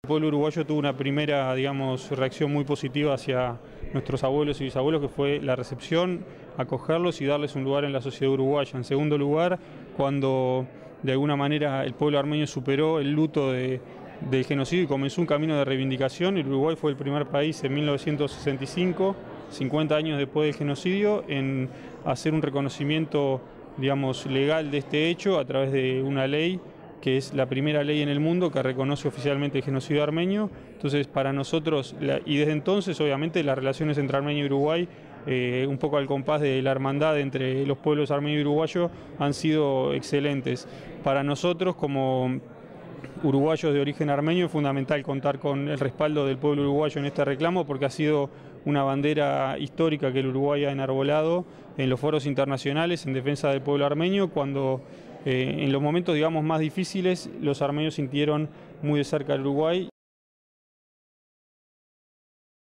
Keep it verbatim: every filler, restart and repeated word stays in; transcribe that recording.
El pueblo uruguayo tuvo una primera, digamos, reacción muy positiva hacia nuestros abuelos y bisabuelos, que fue la recepción, acogerlos y darles un lugar en la sociedad uruguaya. En segundo lugar, cuando de alguna manera el pueblo armenio superó el luto de, del genocidio y comenzó un camino de reivindicación, el Uruguay fue el primer país en mil novecientos sesenta y cinco, cincuenta años después del genocidio, en hacer un reconocimiento, digamos, legal de este hecho a través de una ley que es la primera ley en el mundo que reconoce oficialmente el genocidio armenio. Entonces, para nosotros, la, y desde entonces, obviamente, las relaciones entre Armenia y Uruguay, eh, un poco al compás de la hermandad entre los pueblos armenio y uruguayo, han sido excelentes. Para nosotros, como uruguayos de origen armenio, es fundamental contar con el respaldo del pueblo uruguayo en este reclamo, porque ha sido una bandera histórica que el Uruguay ha enarbolado en los foros internacionales en defensa del pueblo armenio, cuando eh, en los momentos, digamos, más difíciles los armenios sintieron muy de cerca al Uruguay.